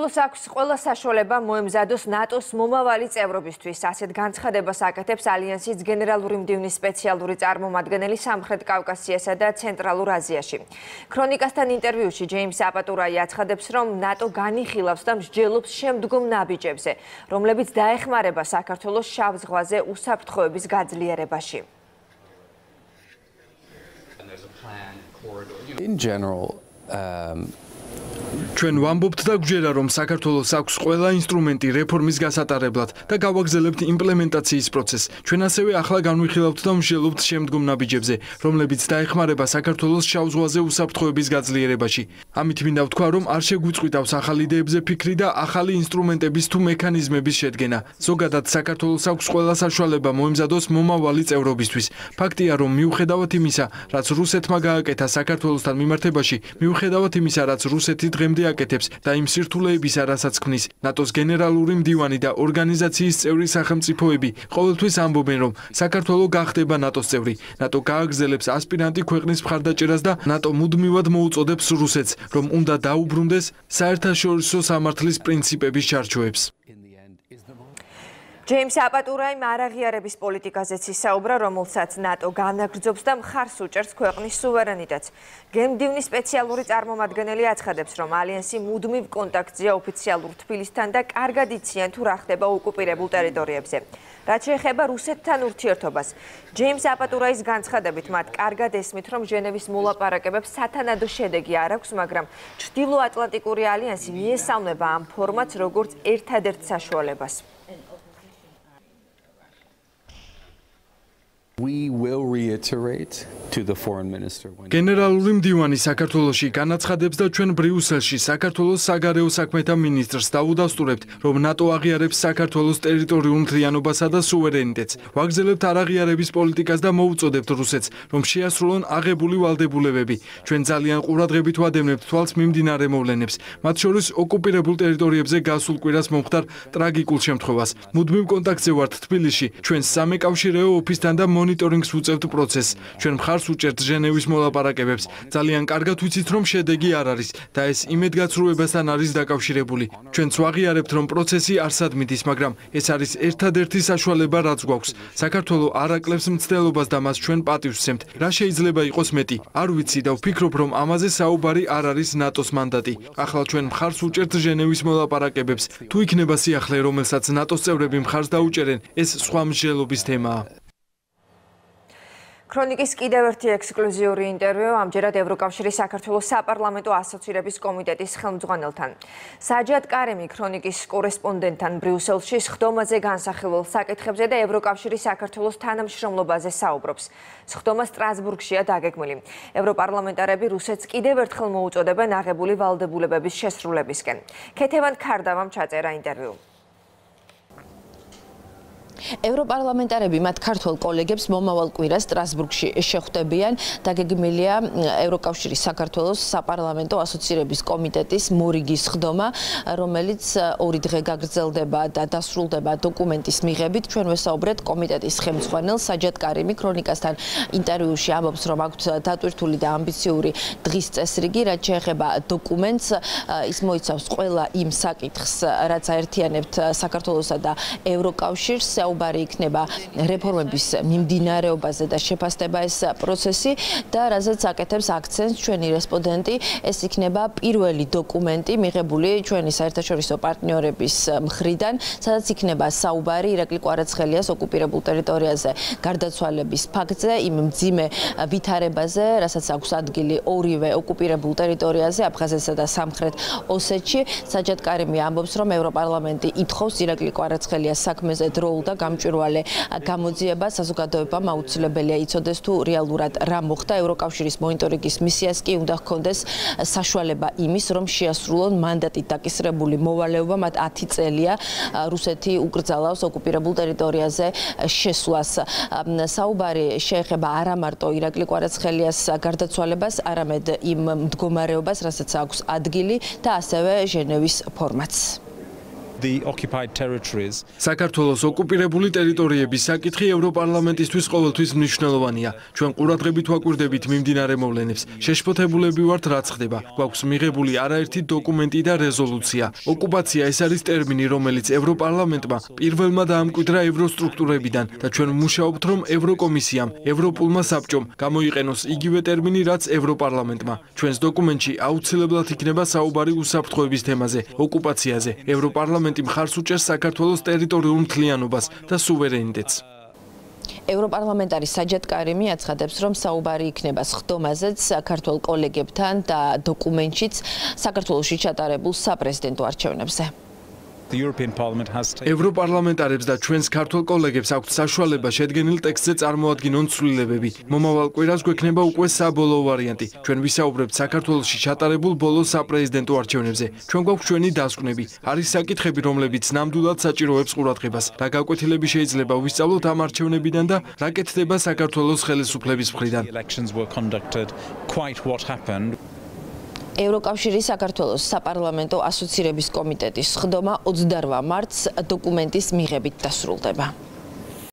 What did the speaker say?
აქვს ყველა საშუალება მოემზადოს ნატოს მომავალი წევრობისთვის. ასეთ განცხადებას აკეთებს ალიანსის გენერალური მდივნის სპეციალური წარმომადგენელი სამხრეთ კავკასიასა და ცენტრალურ აზიაში. ქრონიკასთან ინტერვიუში ჯეიმს აპატურაი აცხადებს, რომ ნატო განიხილავს და მსჯელობს შემდგომ ნაბიჯებზე, რომლებიც დაეხმარება საქართველოს შავ ზღვაზე უსაფრთხოების გაძლიერებაში. In general, ჩვენ ვამბობთ და გვჯერა, რომ საქართველოს აქვს ყველა ინსტრუმენტი რეფორმის გასატარებლად და გავაგრძელებთ იმპლემენტაციის პროცესს. ჩვენ ასევე ახლა განვიხილავთ და მსჯელობთ შემდგომ ნაბიჯებზე, რომლებიც დაეხმარება საქართველოს შავ ზღვაზე უსაფრთხოების გაძლიერებაში. ამით მინდა ვთქვა, რომ არ შეგვიწყვიტავს ახალი იდეებზე ფიქრი და ახალი ინსტრუმენტების თუ მექანიზმების შედგენა. ზოგადად, საქართველოს აქვს ყველა საშუალება მოემზადოს მომავალი წევრობისთვის. ფაქტია, რომ მიუხედავად იმისა, რაც რუსეთმა გააკეთა საქართველოსთან მიმართებაში, მიუხედავად იმისა, რაც რუსეთი დღემდე აკეთებს და იმ სირთულეებისა, რასაც ქმნის ნატოს გენერალური მდივანი და ორგანიზაციის წევრი სახელმწიფოები ყოველთვის ამბობენ, რომ საქართველო გახდება ნატოს წევრი. ნატო გააგრძელებს ასპირანტი ქვეყნის მხარდაჭერას და ნატო მუდმივად მოუწოდებს რუსეთს, რომ უნდა დაუბრუნდეს საერთაშორისო სამართლის პრინციპების ჩარჩოებს. ჯეიმს აპატურაიმ არაღიარების პოლიტიკაზეც ისაუბრა, რომელსაც ნატო განაგრძობს და მხარს უჭერს ქვეყნის სუვერენიტეტს. გენმდივნის სპეციალური წარმომადგენელი აცხადებს, რომ ალიანსი მუდმივ კონტაქტზეა ოფიციალურ თბილისთან და კარგად იციან თუ რა ხდება ოკუპირებულ ტერიტორიებზე. რაც შეეხება რუსეთთან ურთიერთობას, ჯეიმს აპატურაის განცხადებით, მათ კარგად ესმით, რომ ჟენევის მოლაპარაკებებს სათანადო შედეგი არ აქვს, მაგრამ ჩრდილოატლანტიკური ალიანსი მიესალმება ამ ფორმატს როგორც ერთადერთ საშუალებას. we will reiterate to the foreign minister გენერალური მდივანი საქართველოში განაცხადებს და ჩვენ ბრიუსელში საქართველოს საგარეო საქმეთა მინისტრს დაუდასტურებთ, რომ ნატო აღიარებს საქართველოს ტერიტორიულ მთლიანობასა და სუვერენიტეტს. ვაგრძელებთ არაღიარების პოლიტიკას და მოუწოდებთ რუსეთს, რომ შეასრულონ აღებული ვალდებულებები. ჩვენ ძალიან ყურადღებით ვადევნებთ თვალს მიმდინარე მოვლენებს, მათ შორის ოკუპირებულ ტერიტორიებზე გასულ კვირას მომხდარ ტრაგიკულ შემთხვევას. მუდმივ კონტაქტზე ვართ თბილისში, ჩვენს სამეკავშირეო ოფისთან და მონიტორინგს უწევთ პროცესს. ჩვენ მხარს უჭერთ ჟენევის მოლაპარაკებებს. ძალიან კარგად ვიცით, რომ შედეგი არ არის და ეს იმედგაცრუებასთან არის დაკავშირებული. ჩვენც ვაღიარებთ, რომ პროცესი არსად მიდის, მაგრამ ეს არის ერთადერთი საშუალება, რაც გვაქვს. საქართველო არ აკლებს მცდელობას და მას ჩვენ პატივს ვცემთ. რა შეიძლება იყოს მეტი? არ ვიცი და ვფიქრობ, რომ ამაზე საუბარი არ არის ნატოს მანდატი. ახლა ჩვენ მხარს უჭერთ ჟენევის მოლაპარაკებებს. თუ იქნება სიახლე, რომელსაც ნატოს წევრები მხარს დაუჭერენ, ეს სხვა მსჯელობის თემაა. ქრონიკის კიდევ ერთი ექსკლუზიური ინტერვიუ ამჯერად ევროკავშირის საქართველოს საპარლამენტო ასოცირების კომიტეტის ხელმძღვანელთან. საჯად კარემი ქრონიკის კორესპონდენტთან ბრიუსელში სხდომაზე განსახილველ საკითხებზე და ევროკავშირის საქართველოს თანამშრომლობაზე საუბრობს. სხდომა სტრასბურგშია დაგეგმილი. ევროპარლამენტარები რუსეთს კიდევ ერთხელ მოუწოდებენ აღებული ვალდებულებების შესრულებისკენ. ქეთევან ქარდავამ ჩაწერა ინტერვიუ. ევროპარლამენტარები მათ ქართველ კოლეგებს მომავალ კვირას სტრასბურგში შეხვდებიან. დაგეგმილია ევროკავშირის საქართველოს საპარლამენტო ასოცირების კომიტეტის მორიგის სხდომა, რომელიც 2 დღე გაგრძელდება და დასრულდება დოკუმენტის მიღებით. ჩვენ ვესაუბრეთ კომიტეტის ხელმძღვანელ საჯად კარიმი ქრონიკასთან ინტერვიუში ამბობს, რომ აქვთ დატვირთული და ამბიციური დღის წესრიგი, რაც შეეხება დოკუმენტს. ის მოიცავს ყველა იმ საკითხს, რაც აერთიანებთ საქართველოსა და ევროკავშირს. საუბარი იქნება რეფორმების მიმდინარეობაზე და შეფასდება ეს პროცესი და რაზეც აკეთებს აქცენტს ჩვენი რესპონდენტი, ეს იქნება პირველი დოკუმენტი მიღებული ჩვენი საერთაშორისო პარტნიორების მხრიდან, სადაც იქნება საუბარი ირაკლი კვარაცხელიას ოკუპირებულ ტერიტორიაზე გარდაცვალების ფაქტზე, იმ მძიმე ვითარებაზე, რასაც აქვს ადგილი ორივე ოკუპირებულ ტერიტორიაზე, აფხაზეთსა და სამხრეთ ოსეთში. საჯად კარიმი ამბობს, რომ ევროპარლამენტი ითხოვს ირაკლი კვარაცხელიას საქმეზე დროულ და გამჭვირვალე გამოძიება. საზოგადოებამ აუცილებელია იცოდეს თუ რეალურად რა მოხდა. ევროკავშირის მონიტორინგის მისიას კი უნდა ჰქონდეს საშუალება იმის, რომ შეასრულონ მანდატით დაკისრებული მოვალეობა. მათ 10 წელია რუსეთი უკრძალავს ოკუპირებულ ტერიტორიაზე შესვლას. საუბარი შეეხება არა მარტო ირაკლი კვარაცხელიას გარდაცვალებას, არამედ იმ მდგომარეობას, რასაც აქვს ადგილი და ასევე ჟენევის ფორმატს. the occupied territories. საქართველოს ოკუპირებული ტერიტორიების საკითხი ევროპარლამენტისთვის ყოველთვის მნიშვნელოვანია. ჩვენ ყურადღებით ვაკვირდებით მიმდინარე მოვლენებს. შეშფოთებულები ვართ, რაც ხდება. გვაქვს მიღებული არაერთი დოკუმენტი და რეზოლუცია. ოკუპაცია ეს არის ტერმინი, რომელიც ევროპარლამენტმა პირველმა დაამკვიდრა ევროსტრუქტურებიდან და ჩვენ ვმუშაობთ, რომ ევროკომისიამ, ევროპულმა საბჭომ გამოიყენოს იგივე ტერმინი, რაც ევროპარლამენტმა. ჩვენს დოკუმენტში აუცილებლად იქნება საუბარი უსაფრთხოების თემაზე, ოკუპაციაზე. ევროპარლამენტი მხარს უჭერს საქართველოს ტერიტორიულ მთლიანობას და სუვერენიტეტს. ევროპარლამენტარი საჯად კარიმი აცხადებს, რომ საუბარი იქნება სხდომაზეც საქართველოს კოლეგებთან და დოკუმენტშიც საქართველოში ჩატარებულ საპრეზიდენტო არჩევნებზე. ევროპარლამენტარებს და ჩვენს ქართველ კოლეგებს აქვთ საშუალება შედგენილ ტექსტზე წარმოადგინონ ცვლილებები. მომავალ კვირას გვექნება უკვე საბოლოო ვარიანტი. ჩვენ ვისაუბრებთ საქართველოში ჩატარებულ ბოლო საპრეზიდენტო არჩევნებზე. ჩვენ გვაქვს ჩვენი დასკვნები. არის საკითხები, რომლებიც ნამდვილად საჭიროებს ყურადღებას. რა გაკვეთილები შეიძლება ვისწავლოთ ამ არჩევნებიდან და რა კეთდება საქართველოს ხელისუფლების მხრიდან. ევროკავშირის საქართველოს საპარლამენტო ასოცირების კომიტეტის სხდომა 28 მარტს დოკუმენტის მიღებით დასრულდება.